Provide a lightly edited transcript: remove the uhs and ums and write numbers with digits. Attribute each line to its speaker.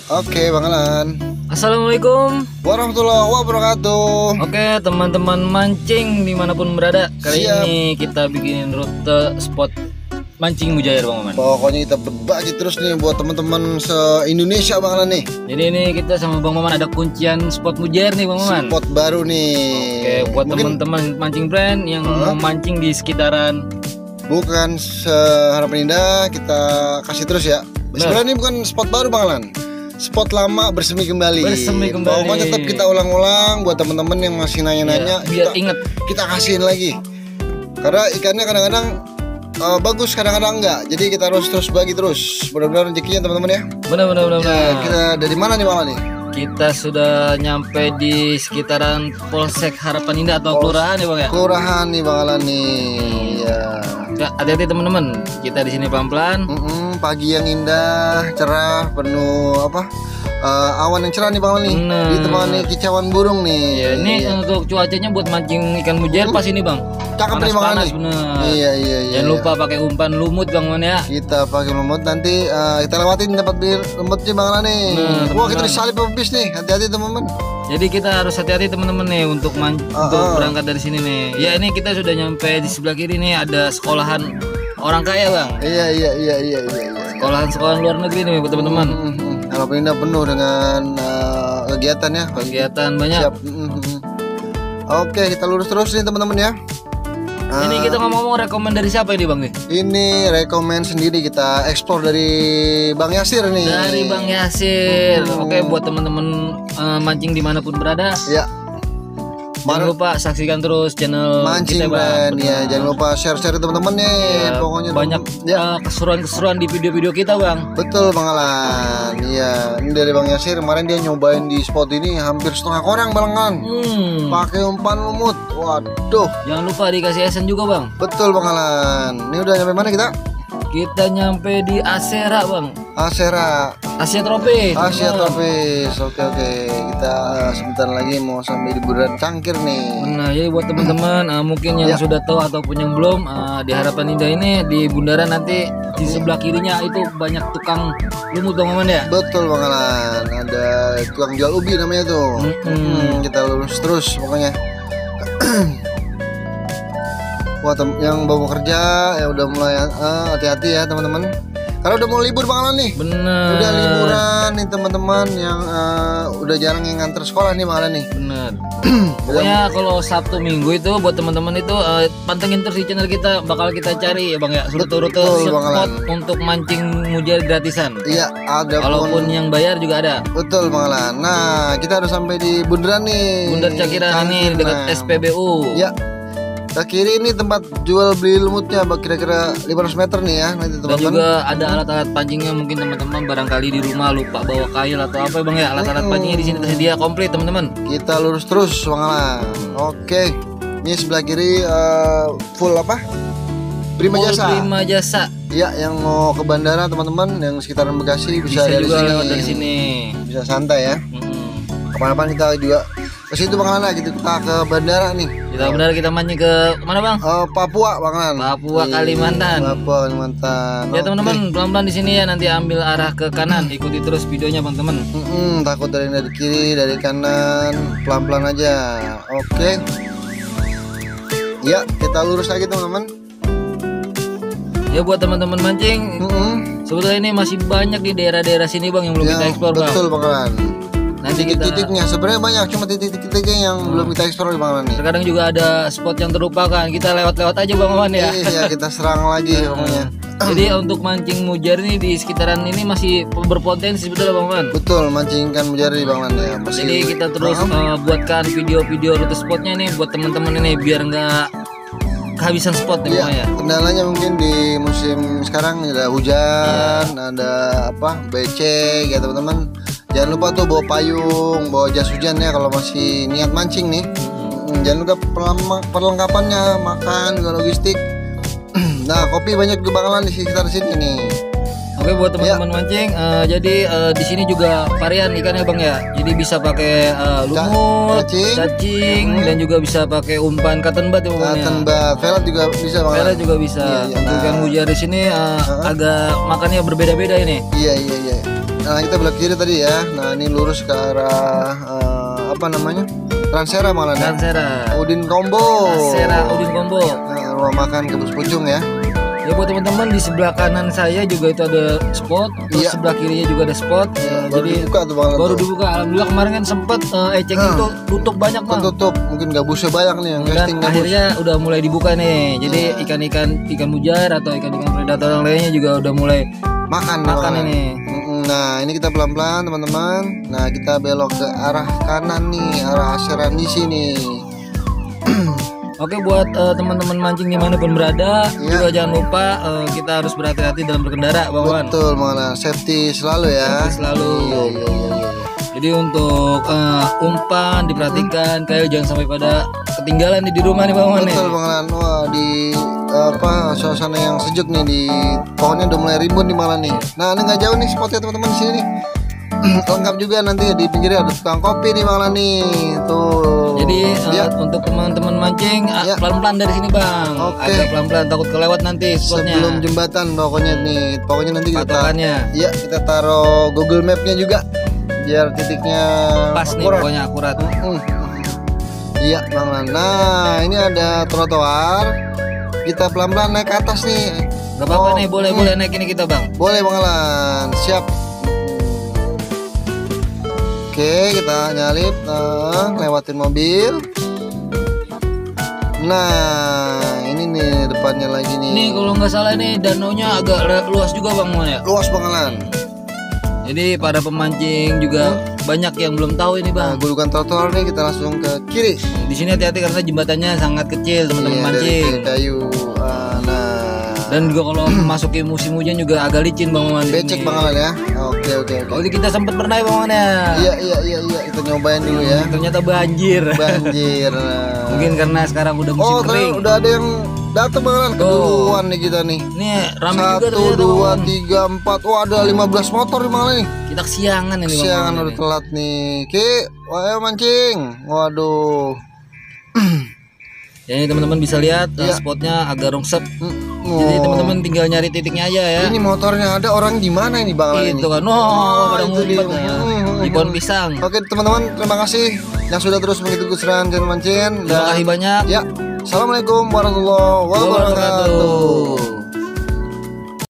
Speaker 1: Oke, Bang Alan.
Speaker 2: Assalamualaikum
Speaker 1: Warahmatullahi wabarakatuh.
Speaker 2: Oke teman-teman mancing dimanapun berada. Kali
Speaker 1: Siap.
Speaker 2: ini kita bikinin rute spot mancing mujair Bang Maman.
Speaker 1: Pokoknya kita berbagi terus nih buat teman-teman se-Indonesia Bang Alan nih.
Speaker 2: Jadi ini kita sama Bang Maman ada kuncian spot mujair nih Bang Maman.
Speaker 1: Spot baru nih.
Speaker 2: Oke, buat
Speaker 1: Mungkin
Speaker 2: teman-teman mancing brand yang mau mancing di sekitaran.
Speaker 1: bukan seharapan indah, kita kasih terus ya. Sebenarnya ini bukan spot baru Bang Alan. Spot lama bersemi kembali.
Speaker 2: Bersemi kembali.
Speaker 1: Pokoknya tetap kita ulang-ulang buat teman-teman yang masih nanya-nanya.
Speaker 2: Ya, biar ingat.
Speaker 1: Kita kasihin lagi. Karena ikannya kadang-kadang bagus, kadang-kadang enggak. Jadi kita harus terus bagi terus. Mudah-mudahan rezekinya teman-teman ya.
Speaker 2: Benar.
Speaker 1: Ya, kita dari mana nih Bang Alan nih?
Speaker 2: Kita sudah nyampe di sekitaran Polsek Harapan Indah atau kelurahan ya Bang ya.
Speaker 1: Kelurahan nih Bang Alan nih. Ya.
Speaker 2: Ya, hati-hati teman-teman. Kita di sini pelan-pelan.
Speaker 1: Pagi yang indah, cerah, penuh awan yang cerah nih Bang Alan nih.
Speaker 2: Bener.
Speaker 1: Ditemani kicauan burung nih.
Speaker 2: Ya, ini untuk cuacanya buat mancing ikan mujair pas ini Bang.
Speaker 1: Cakep nih Bang Alan
Speaker 2: Panas
Speaker 1: nih.
Speaker 2: bener.
Speaker 1: Iya.
Speaker 2: Jangan lupa pakai umpan lumut Bang Man ya.
Speaker 1: Kita pakai lumut nanti kita lewatin tempat lumutnya Bang Alan nih.
Speaker 2: Nah,
Speaker 1: Wah, kita
Speaker 2: teman-teman.
Speaker 1: disalip habis nih. Hati-hati teman-teman.
Speaker 2: Jadi kita harus hati-hati teman-teman nih untuk untuk berangkat dari sini nih. Ya ini kita sudah nyampe di sebelah kiri nih ada sekolahan orang kaya Bang.
Speaker 1: Iya.
Speaker 2: Sekolahan luar negeri nih buat teman-teman.
Speaker 1: Harapan Indah penuh dengan kegiatan ya.
Speaker 2: Kegiatan banyak.
Speaker 1: Siap. Oke, kita lurus terus nih teman-teman ya.
Speaker 2: Ini kita ngomong rekomend dari siapa ini Bang nih?
Speaker 1: Ini rekomend sendiri, kita ekspor dari Bang Yasir nih.
Speaker 2: Dari Bang Yasir. Oke, buat teman-teman mancing dimanapun berada.
Speaker 1: Ya.
Speaker 2: Jangan lupa saksikan terus channel
Speaker 1: Mancing
Speaker 2: kita Bang.
Speaker 1: Band ya.
Speaker 2: Benar.
Speaker 1: Jangan lupa share-share teman-teman nih.
Speaker 2: Ya,
Speaker 1: Pokoknya
Speaker 2: banyak
Speaker 1: ya.
Speaker 2: keseruan-keseruan di video-video kita Bang.
Speaker 1: Betul Bang Alan. Iya, ini dari Bang Yasir kemarin dia nyobain di spot ini hampir setengah orang Bang Alan. Pakai umpan lumut. Waduh.
Speaker 2: Jangan lupa dikasih esen juga Bang.
Speaker 1: Betul Bang Alan. Ini udah nyampe mana kita?
Speaker 2: Kita nyampe di Asera Bang.
Speaker 1: Asera,
Speaker 2: Asia Tropis.
Speaker 1: Asia Tropis. Oke. Kita sebentar lagi mau sampai di Bundaran Cangkir nih.
Speaker 2: Nah, jadi buat teman-teman mungkin yang
Speaker 1: Ya.
Speaker 2: sudah tahu ataupun yang belum di Harapan Indah ini di bundaran nanti di sebelah kirinya itu banyak tukang lumut Bang Maman ya.
Speaker 1: Betul Bang Alan. Ada tukang jual ubi namanya tuh. Kita lurus terus pokoknya. Buat yang bawa kerja ya udah mulai hati-hati ya teman-teman. Karena udah mau libur Bang Alan nih.
Speaker 2: Bener.
Speaker 1: Udah liburan nih teman-teman yang udah jarang yang nganter sekolah nih Bang Alan nih.
Speaker 2: Bener. Pokoknya kalau Sabtu Minggu itu buat teman-teman itu pantengin terus di channel kita, bakal kita cari ya Bang ya rute-rute
Speaker 1: Betul, Bang
Speaker 2: spot
Speaker 1: Alan.
Speaker 2: untuk mancing mujair gratisan.
Speaker 1: Iya, ada
Speaker 2: Walaupun yang bayar juga ada.
Speaker 1: betul Bang Alan. Nah, kita harus sampai di bundaran nih.
Speaker 2: Bundar Cakiran ini dekat
Speaker 1: Nah.
Speaker 2: SPBU.
Speaker 1: Ya. Ke kiri ini tempat jual beli lumutnya kira-kira 500 meter nih ya nanti
Speaker 2: Dan
Speaker 1: teman-teman.
Speaker 2: juga ada alat-alat pancingnya, mungkin teman-teman barangkali di rumah lupa bawa kail atau apa ya Bang ya. Alat-alat pancingnya di sini tersedia komplit teman-teman.
Speaker 1: Kita lurus terus Bang Alan. Oke. Ini sebelah kiri full apa? Prima
Speaker 2: Mall
Speaker 1: Jasa.
Speaker 2: Prima Jasa.
Speaker 1: Iya, yang mau ke bandara teman-teman yang sekitaran Bekasi bisa,
Speaker 2: Bisa
Speaker 1: dari
Speaker 2: juga
Speaker 1: sini.
Speaker 2: lewat dari sini.
Speaker 1: Bisa santai ya. Kapan-kapan kita juga ke situ Bang Alan, gitu kita ke bandara nih.
Speaker 2: Kita benar kita mancing ke mana Bang?
Speaker 1: Papua Bang Alan.
Speaker 2: Papua,
Speaker 1: Iya,
Speaker 2: Kalimantan.
Speaker 1: Papua Kalimantan.
Speaker 2: Ya
Speaker 1: Oke.
Speaker 2: teman-teman pelan-pelan di sini ya, nanti ambil arah ke kanan, ikuti terus videonya teman-teman.
Speaker 1: Takut dari kiri, dari kanan, pelan-pelan aja. Oke. Ya, kita lurus lagi teman-teman.
Speaker 2: Ya buat teman-teman mancing, sebetulnya ini masih banyak di daerah-daerah sini Bang yang belum kita eksplor Bang.
Speaker 1: Betul Bang Alan.
Speaker 2: Nanti kita
Speaker 1: Titik-titiknya sebenarnya banyak, cuma titik-titiknya yang belum kita eksplor Bang Alan nih.
Speaker 2: terkadang juga ada spot yang terlupakan, kita lewat-lewat aja Bang Aman ya.
Speaker 1: Iya, kita serang lagi pokoknya.
Speaker 2: Jadi untuk mancing mujair nih di sekitaran ini masih berpotensi sebetulnya Bang Man.
Speaker 1: Betul, mancing ikan mujair di Bang Alan ya. Masih.
Speaker 2: Jadi kita terus buatkan video-video rute spotnya nih buat teman-teman ini biar nggak kehabisan spot nih
Speaker 1: Iya,
Speaker 2: ya.
Speaker 1: kendalanya mungkin di musim sekarang ada hujan, ada becek ya teman-teman. Jangan lupa tuh bawa payung, bawa jas hujan ya kalau masih niat mancing nih. Jangan lupa perlengkapannya, makan, juga logistik. Nah, kopi banyak di Bang Alan di sekitar sini nih.
Speaker 2: Oke buat teman-teman mancing, jadi di sini juga varian ikannya Bang ya. Jadi bisa pakai lumut, cacing, dan juga bisa pakai umpan cotton bud ya Bang.
Speaker 1: Cotton bud, velvet juga bisa Bang.
Speaker 2: Velvet juga bisa.
Speaker 1: Iya,
Speaker 2: Untuk ikan mujair di sini agak makannya berbeda-beda ini.
Speaker 1: Iya. Nah kita belok kiri tadi ya. Nah ini lurus ke arah apa namanya? Transera malah.
Speaker 2: Transera.
Speaker 1: Udin Combo.
Speaker 2: Transera Udin Combo.
Speaker 1: Nah, rumah makan Kebus Pucung ya.
Speaker 2: Ya buat teman-teman di sebelah kanan saya juga itu ada spot, terus sebelah kirinya juga ada spot.
Speaker 1: Baru
Speaker 2: Jadi
Speaker 1: dibuka tuh Bang.
Speaker 2: baru dibuka. Alhamdulillah kemarin kan sempet eceng itu tutup banyak Bang.
Speaker 1: Tutup, mungkin gabusnya banyak nih yang
Speaker 2: Dan
Speaker 1: casting gabus.
Speaker 2: akhirnya udah mulai dibuka nih. Jadi ikan mujar atau ikan-ikan predator yang lainnya juga udah mulai
Speaker 1: makan
Speaker 2: ini.
Speaker 1: Nah ini kita pelan-pelan teman-teman. Nah kita belok ke arah kanan nih, arah Aseran di sini.
Speaker 2: Oke buat teman-teman mancing dimanapun berada, juga jangan lupa kita harus berhati-hati dalam berkendara, Bang Wan.
Speaker 1: Betul, malah safety selalu ya.
Speaker 2: Safety selalu.
Speaker 1: Iya.
Speaker 2: Jadi untuk umpan diperhatikan, kayak jangan sampai pada ketinggalan di rumah nih, Bang Wan.
Speaker 1: Betul, Bang Lan. Wah di suasana yang sejuk nih, di pohonnya udah mulai rimbun di malah nih. Nah ini nggak jauh nih spotnya teman-teman di sini nih. Lengkap juga nanti di pinggirnya ada tukang kopi nih malah nih tuh.
Speaker 2: Jadi untuk teman-teman mancing pelan-pelan dari sini Bang. Agak pelan-pelan takut kelewat nanti spotnya.
Speaker 1: Sebelum jembatan pokoknya nih. Pokoknya nanti kita taruh Google Mapnya juga biar titiknya
Speaker 2: pas nih pokoknya akurat.
Speaker 1: Iya Bang Lan. Nah ini ada trotoar. Kita pelan-pelan naik ke atas nih.
Speaker 2: Gak apa-apa nih, boleh naik ini kita Bang.
Speaker 1: Boleh Bang Lan. Siap. Oke, kita nyalip, lewatin mobil. Nah, ini nih depannya lagi nih.
Speaker 2: Nih kalau nggak salah nih danaunya agak luas juga Bang Mon ya.
Speaker 1: Luas banget.
Speaker 2: Jadi para pemancing juga banyak yang belum tahu ini Bang.
Speaker 1: Nah, gudukan trotoar nih kita langsung ke kiri.
Speaker 2: Di sini hati-hati karena jembatannya sangat kecil teman-teman mancing.
Speaker 1: Dari kayu.
Speaker 2: Dan juga kalau memasuki musim hujan juga agak licin Bang Mon.
Speaker 1: Becek banget ya. Oke.
Speaker 2: Jadi kita sempat pernah Bang Mon ya.
Speaker 1: Iya. Kita nyobain dulu ya.
Speaker 2: Ternyata banjir. Mungkin karena sekarang udah musim kering.
Speaker 1: Udah ada yang datang banget keduluan nih kita nih.
Speaker 2: Nih ramai juga
Speaker 1: 1, 2, 3, 4. Wah ada 15 motor di malah nih.
Speaker 2: Kita kesiangan ini Bang.
Speaker 1: Kesiangan udah telat nih. Ayo mancing. Waduh.
Speaker 2: Ya ini teman-teman bisa lihat spotnya agak rungsep. Jadi teman-teman tinggal nyari titiknya aja ya.
Speaker 1: Ini motornya ada orang di mana ini Bang?
Speaker 2: Itu kan. Pada ngumpet ya. Di pohon pisang.
Speaker 1: Oke teman-teman, terima kasih yang sudah terus mengikuti keseruan channel mancing.
Speaker 2: Terima kasih banyak.
Speaker 1: Ya. Assalamualaikum warahmatullahi wabarakatuh.